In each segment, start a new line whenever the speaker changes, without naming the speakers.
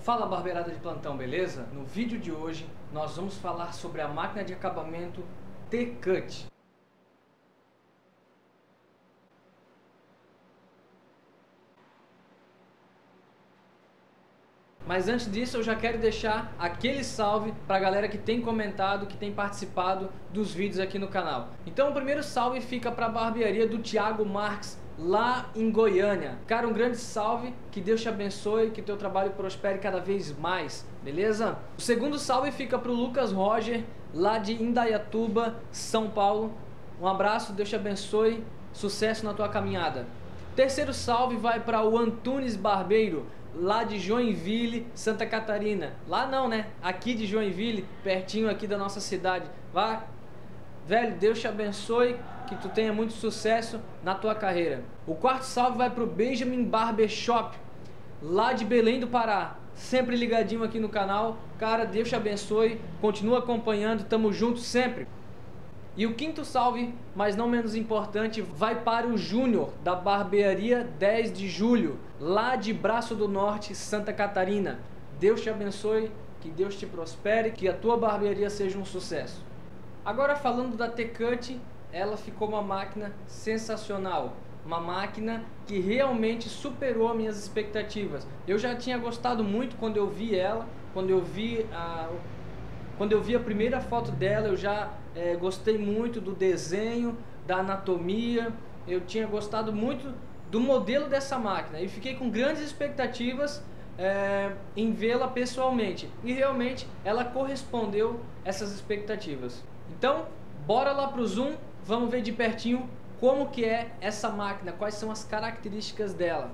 Fala barbeirada de plantão, beleza? No vídeo de hoje nós vamos falar sobre a máquina de acabamento T-Cut. Mas antes disso eu já quero deixar aquele salve para a galera que tem comentado, que tem participado dos vídeos aqui no canal. Então o primeiro salve fica para a barbearia do Thiago Marques, lá em Goiânia. Cara, um grande salve, que Deus te abençoe, que teu trabalho prospere cada vez mais, beleza? O segundo salve fica para o Lucas Roger, lá de Indaiatuba, São Paulo. Um abraço, Deus te abençoe, sucesso na tua caminhada. Terceiro salve vai para o Antunes Barbeiro, lá de Joinville, Santa Catarina. Lá não, né? Aqui de Joinville, pertinho aqui da nossa cidade. Vá, velho, Deus te abençoe, que tu tenha muito sucesso na tua carreira. O quarto salve vai pro Benjamin Barbershop, lá de Belém do Pará. Sempre ligadinho aqui no canal. Cara, Deus te abençoe, continua acompanhando, tamo junto sempre. E o quinto salve, mas não menos importante, vai para o Júnior, da barbearia 10 de julho, lá de Braço do Norte, Santa Catarina. Deus te abençoe, que Deus te prospere, que a tua barbearia seja um sucesso. Agora falando da T-Cut, ela ficou uma máquina sensacional. Uma máquina que realmente superou as minhas expectativas. Eu já tinha gostado muito quando eu vi ela, quando eu vi a primeira foto dela, eu já gostei muito do desenho, da anatomia. Eu tinha gostado muito do modelo dessa máquina e fiquei com grandes expectativas em vê-la pessoalmente. E realmente ela correspondeu a essas expectativas. Então, bora lá pro zoom, vamos ver de pertinho como que é essa máquina, quais são as características dela.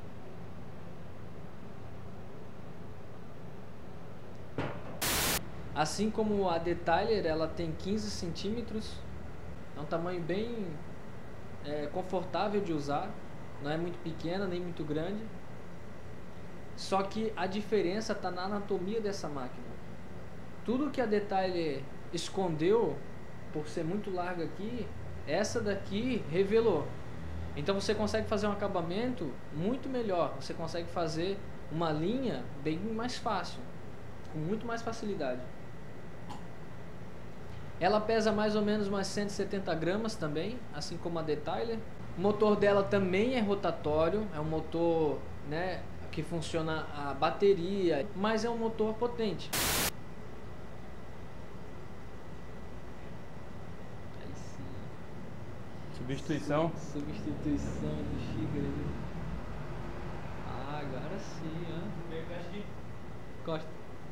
Assim como a Detailer, ela tem 15 centímetros, é um tamanho bem confortável de usar, não é muito pequena nem muito grande. Só que a diferença está na anatomia dessa máquina. Tudo que a Detailer escondeu por ser muito larga aqui, essa daqui revelou. Então você consegue fazer um acabamento muito melhor, você consegue fazer uma linha bem mais fácil, com muito mais facilidade. Ela pesa mais ou menos umas 170 gramas também, assim como a Detailer. O motor dela também é rotatório, é um motor, né, que funciona a bateria, mas é um motor potente. Aí sim.
Substituição?
Substituição do xícara. Ah, agora sim, ó. Costa.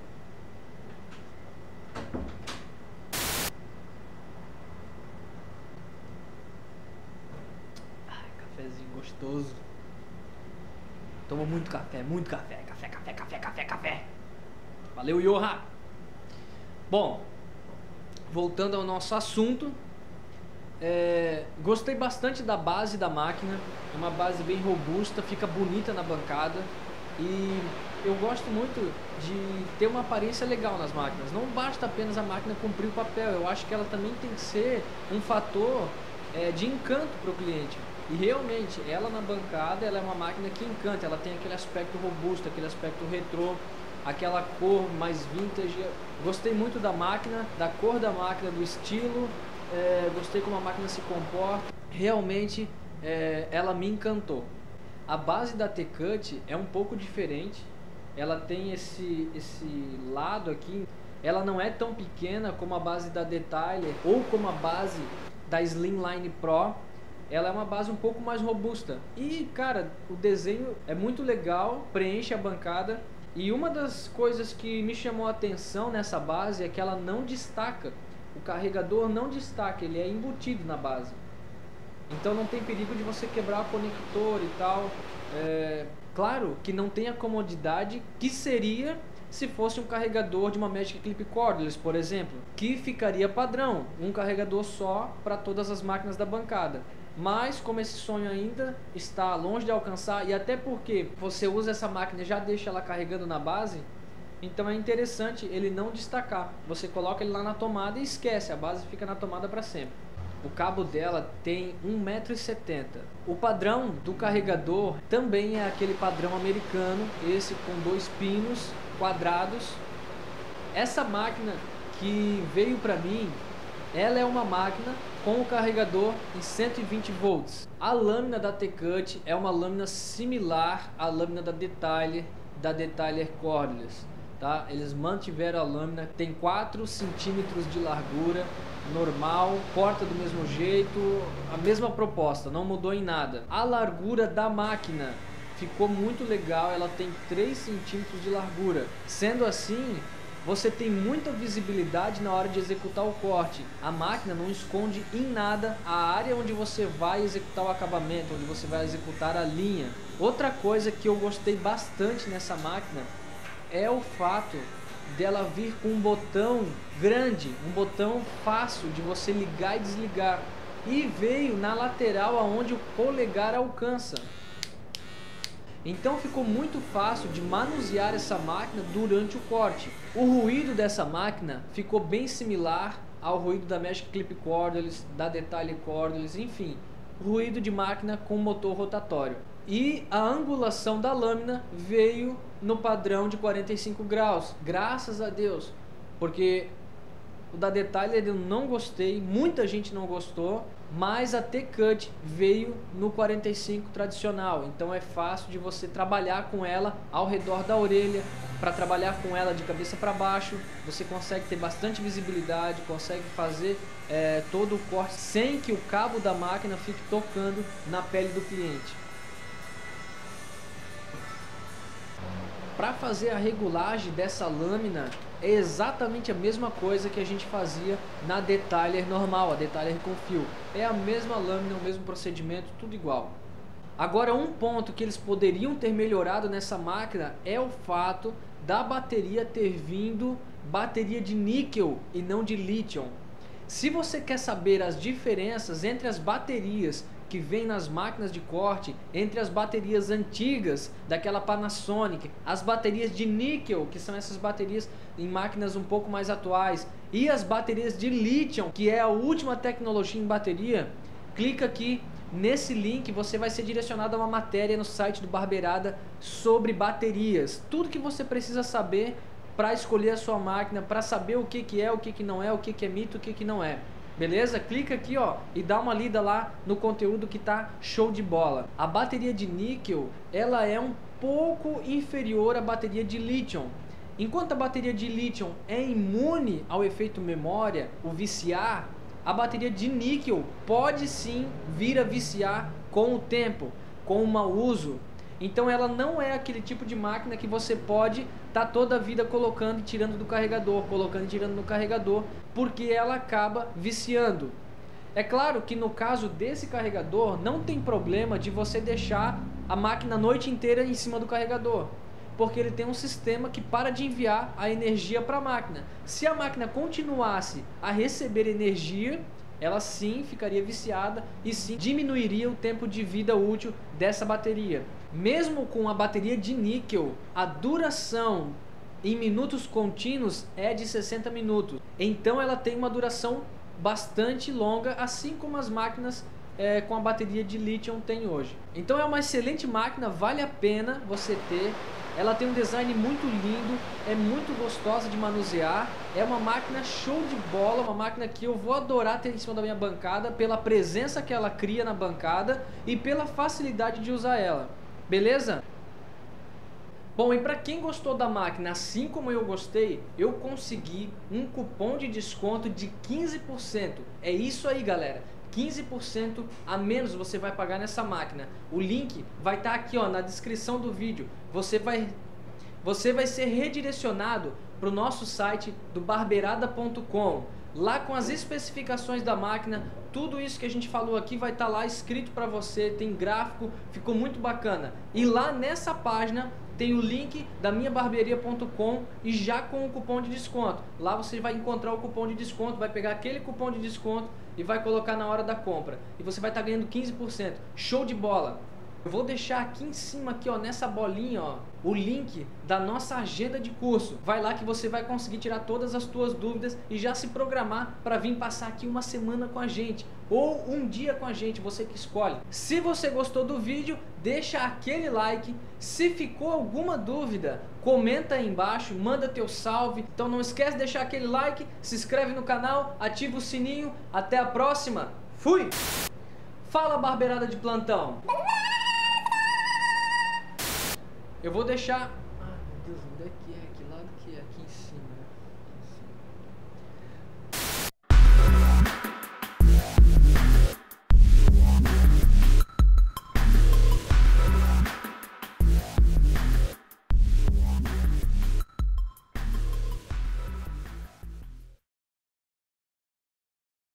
Cafezinho gostoso. Tomo muito café, muito café. Café. Valeu, Joha! Bom, voltando ao nosso assunto, gostei bastante da base da máquina. É uma base bem robusta, fica bonita na bancada. E eu gosto muito de ter uma aparência legal nas máquinas. Não basta apenas a máquina cumprir o papel, eu acho que ela também tem que ser um fator de encanto para o cliente. E realmente, ela na bancada, ela é uma máquina que encanta. Ela tem aquele aspecto robusto, aquele aspecto retrô, aquela cor mais vintage. Gostei muito da máquina, da cor da máquina, do estilo. Gostei como a máquina se comporta. Realmente, ela me encantou. A base da T-Cut é um pouco diferente. Ela tem esse lado aqui. Ela não é tão pequena como a base da Detailer ou como a base da Slimline Pro. Ela é uma base um pouco mais robusta. E, cara, o desenho é muito legal, preenche a bancada. E uma das coisas que me chamou a atenção nessa base é que ela não destaca. O carregador não destaca, ele é embutido na base. Então não tem perigo de você quebrar o conector e tal. Claro que não tem a comodidade que seria se fosse um carregador de uma Magic Clip Cordless, por exemplo, que ficaria padrão, um carregador só para todas as máquinas da bancada. Mas como esse sonho ainda está longe de alcançar, e até porque você usa essa máquina e já deixa ela carregando na base, então é interessante ele não destacar. Você coloca ele lá na tomada e esquece, a base fica na tomada para sempre. O cabo dela tem 1,70 m. O padrão do carregador também é aquele padrão americano, esse com 2 pinos quadrados. Essa máquina que veio para mim, ela é uma máquina com o carregador em 120 volts. A lâmina da T-Cut é uma lâmina similar à lâmina da Detailer Cordless, tá? Eles mantiveram a lâmina, tem 4 centímetros de largura, normal, corta do mesmo jeito, a mesma proposta, não mudou em nada. A largura da máquina ficou muito legal, ela tem 3 centímetros de largura. Sendo assim, você tem muita visibilidade na hora de executar o corte. A máquina não esconde em nada a área onde você vai executar o acabamento, onde você vai executar a linha. Outra coisa que eu gostei bastante nessa máquina é o fato dela vir com um botão grande, um botão fácil de você ligar e desligar. E veio na lateral aonde o polegar alcança. Então ficou muito fácil de manusear essa máquina durante o corte. O ruído dessa máquina ficou bem similar ao ruído da Magic Clip Cordless, da Detailer Cordless, enfim, ruído de máquina com motor rotatório. E a angulação da lâmina veio no padrão de 45 graus, graças a Deus, porque o da Detailer eu não gostei, muita gente não gostou, mas a T-Cut veio no 45 tradicional, então é fácil de você trabalhar com ela ao redor da orelha. Para trabalhar com ela de cabeça para baixo, você consegue ter bastante visibilidade, consegue fazer todo o corte sem que o cabo da máquina fique tocando na pele do cliente. Para fazer a regulagem dessa lâmina é exatamente a mesma coisa que a gente fazia na Detailer normal, a Detailer com fio. É a mesma lâmina, o mesmo procedimento, tudo igual. Agora, um ponto que eles poderiam ter melhorado nessa máquina é o fato da bateria ter vindo bateria de níquel e não de lítio. Se você quer saber as diferenças entre as baterias que vem nas máquinas de corte, entre as baterias antigas daquela Panasonic, as baterias de níquel, que são essas baterias em máquinas um pouco mais atuais, e as baterias de lítio, que é a última tecnologia em bateria, clica aqui nesse link, você vai ser direcionado a uma matéria no site do Barbeirada sobre baterias, tudo que você precisa saber para escolher a sua máquina, para saber o que é, o que não é, o que é mito, o que não é. Beleza? Clica aqui, ó, e dá uma lida lá no conteúdo que tá show de bola. A bateria de níquel, ela é um pouco inferior à bateria de lítio. Enquanto a bateria de lítio é imune ao efeito memória, o viciar, a bateria de níquel pode sim vir a viciar com o tempo, com o mau uso. Então ela não é aquele tipo de máquina que você pode estar toda a vida colocando e tirando do carregador, colocando e tirando no carregador, porque ela acaba viciando. É claro que no caso desse carregador não tem problema de você deixar a máquina a noite inteira em cima do carregador, porque ele tem um sistema que para de enviar a energia para a máquina. Se a máquina continuasse a receber energia, ela sim ficaria viciada e sim diminuiria o tempo de vida útil dessa bateria. Mesmo com a bateria de níquel, a duração em minutos contínuos é de 60 minutos. Então ela tem uma duração bastante longa, assim como as máquinas com a bateria de lítio tem hoje. Então é uma excelente máquina, vale a pena você ter. Ela tem um design muito lindo, é muito gostosa de manusear, é uma máquina show de bola, uma máquina que eu vou adorar ter em cima da minha bancada, pela presença que ela cria na bancada e pela facilidade de usar ela. Beleza? Bom, e para quem gostou da máquina, assim como eu gostei, eu consegui um cupom de desconto de 15%. É isso aí, galera. 15% a menos você vai pagar nessa máquina. O link vai estar aqui, ó, na descrição do vídeo. Você vai ser redirecionado para o nosso site do barbeirada.com. Lá com as especificações da máquina, tudo isso que a gente falou aqui vai estar lá escrito para você, tem gráfico, ficou muito bacana. E lá nessa página tem o link da minhabarbearia.com e já com o cupom de desconto. Lá você vai encontrar o cupom de desconto, vai pegar aquele cupom de desconto e vai colocar na hora da compra. E você vai estar ganhando 15%. Show de bola! Eu vou deixar aqui em cima, aqui, ó, nessa bolinha, ó, o link da nossa agenda de curso. Vai lá que você vai conseguir tirar todas as tuas dúvidas e já se programar para vir passar aqui uma semana com a gente ou um dia com a gente, você que escolhe. Se você gostou do vídeo, deixa aquele like. Se ficou alguma dúvida, comenta aí embaixo, manda teu salve. Então não esquece de deixar aquele like, se inscreve no canal, ativa o sininho. Até a próxima. Fui! Fala, barbeirada de plantão! Eu vou deixar... Ah, meu Deus, onde é que é? Que lado que é? Aqui em cima, né?